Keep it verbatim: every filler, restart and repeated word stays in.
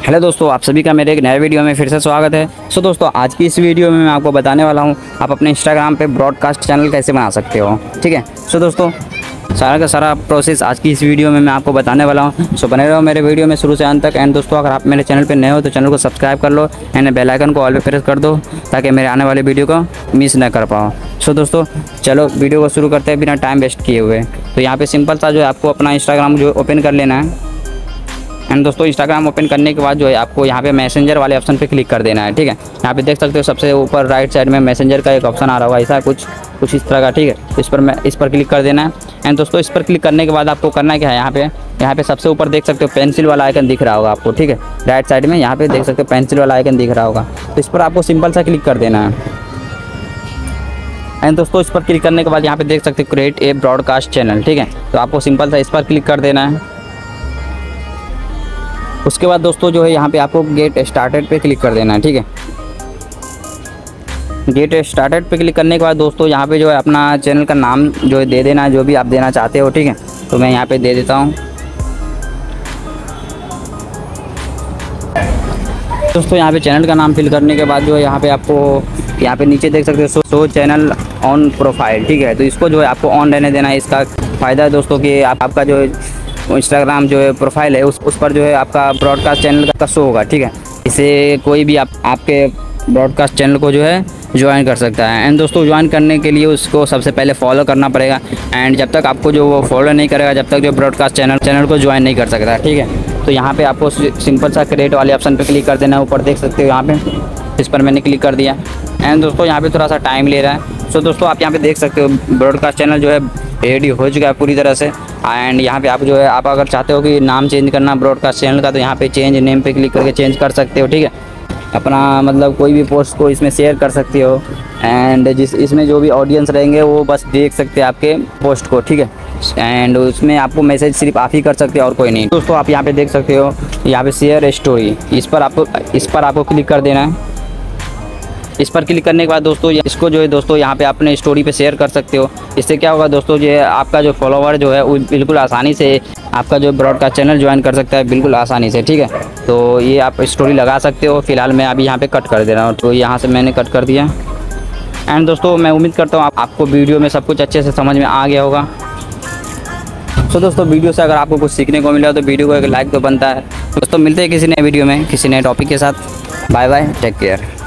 Hello दोस्तों, आप सभी का मेरे एक नए वीडियो में फिर से स्वागत है। सो दोस्तों, आज की इस वीडियो में मैं आपको बताने वाला हूं आप अपने इंस्टाग्राम पे ब्रॉडकास्ट चैनल कैसे बना सकते हो। ठीक है। सो दोस्तों, सारा का सारा प्रोसेस आज की इस वीडियो में मैं आपको बताने वाला हूं। सो बने रहो मेरे वीडियो में शुरू से अंत तक। एंड दोस्तों, अगर आप मेरे चैनल पर नए हो तो चैनल को सब्सक्राइब कर लो एंड बेल आइकन को ऑल पे प्रेस कर दो ताकि मेरे आने वाले वीडियो को मिस ना कर पाओ। सो दोस्तों, चलो वीडियो को शुरू करते हैं बिना टाइम वेस्ट किए हुए। तो यहाँ पे सिंपल सा जो है आपको अपना इंस्टाग्राम जो ओपन कर लेना है। एंड दोस्तों, इंस्टाग्राम ओपन करने के बाद जो है आपको यहाँ पे मैसेंजर वाले ऑप्शन पे क्लिक कर देना है। ठीक है। यहाँ पे देख सकते हो सबसे ऊपर राइट साइड में मैसेंजर का एक ऑप्शन आ रहा होगा, ऐसा कुछ कुछ इस तरह का। ठीक है। इस पर मैं इस पर क्लिक कर देना है। एंड दोस्तों, इस पर क्लिक करने के बाद आपको करना क्या है, यहाँ पे यहाँ पे सबसे ऊपर देख सकते हो पेंसिल वाला आइकन दिख रहा होगा आपको। ठीक है। राइट साइड में यहाँ पे देख सकते हो पेंसिल वाला आइकन दिख रहा होगा, तो इस पर आपको सिंपल सा क्लिक कर देना है। एंड दोस्तों, इस पर क्लिक करने के बाद यहाँ पे देख सकते हो क्रिएट ए ब्रॉडकास्ट चैनल। ठीक है। तो आपको सिंपल सा इस पर क्लिक कर देना है। उसके बाद दोस्तों जो है यहाँ पे आपको गेट स्टार्टेड पे क्लिक कर देना है। ठीक है। गेट स्टार्टेड पे क्लिक करने के बाद दोस्तों यहाँ पे जो है अपना चैनल का नाम जो है दे देना है, जो भी आप देना चाहते हो। ठीक है। तो मैं यहाँ पे दे देता हूँ। दोस्तों, यहाँ पे चैनल का नाम फिल करने के बाद जो है यहाँ पे आपको यहाँ पे नीचे देख सकते हो शो चैनल ऑन प्रोफाइल। ठीक है। तो इसको जो है आपको ऑन रहने देना है। इसका फ़ायदा है दोस्तों कि आप, आपका जो इंस्टाग्राम जो है प्रोफाइल है उस उस पर जो है आपका ब्रॉडकास्ट चैनल का शो होगा। ठीक है। इसे कोई भी आप आपके ब्रॉडकास्ट चैनल को जो है ज्वाइन कर सकता है। एंड दोस्तों, ज्वाइन करने के लिए उसको सबसे पहले फॉलो करना पड़ेगा। एंड जब तक आपको जो वो फॉलो नहीं करेगा, जब तक जो ब्रॉडकास्ट चैनल चैनल को ज्वाइन नहीं कर सकता। ठीक है। तो यहाँ पे आपको सिंपल सा क्रिएट वाले ऑप्शन पे क्लिक कर देना है। ऊपर देख सकते हो यहाँ पे, इस पर मैंने क्लिक कर दिया। एंड दोस्तों, यहाँ पे थोड़ा सा टाइम ले रहा है। सो दोस्तों, आप यहाँ पे देख सकते हो ब्रॉडकास्ट चैनल जो है रेडी हो चुका है पूरी तरह से। एंड यहाँ पे आप जो है आप अगर चाहते हो कि नाम चेंज करना ब्रॉडकास्ट चैनल का, तो यहाँ पे चेंज नेम पे क्लिक करके चेंज कर सकते हो। ठीक है। अपना मतलब कोई भी पोस्ट को इसमें शेयर कर सकते हो। एंड जिस इसमें जो भी ऑडियंस रहेंगे वो बस देख सकते हैं आपके पोस्ट को। ठीक है। एंड उसमें आपको मैसेज सिर्फ आप ही कर सकते हो और कोई नहीं। दोस्तों, आप यहाँ पे देख सकते हो यहाँ पे शेयर स्टोरी, इस पर आपको इस पर आपको क्लिक कर देना है। इस पर क्लिक करने के बाद दोस्तों इसको जो है दोस्तों यहाँ पे अपने स्टोरी पे शेयर कर सकते हो। इससे क्या होगा दोस्तों, जो है आपका जो फॉलोवर जो है वो बिल्कुल आसानी से आपका जो ब्रॉडकास्ट चैनल ज्वाइन कर सकता है, बिल्कुल आसानी से। ठीक है। तो ये आप स्टोरी लगा सकते हो। फिलहाल मैं अभी यहाँ पे कट कर दे रहा हूँ, तो यहाँ से मैंने कट कर दिया। एंड दोस्तों, मैं उम्मीद करता हूँ आप, आपको वीडियो में सब कुछ अच्छे से समझ में आ गया होगा। तो दोस्तों, वीडियो से अगर आपको कुछ सीखने को मिला तो वीडियो को एक लाइक तो बनता है। दोस्तों, मिलते हैं किसी नए वीडियो में किसी नए टॉपिक के साथ। Bye bye, take care.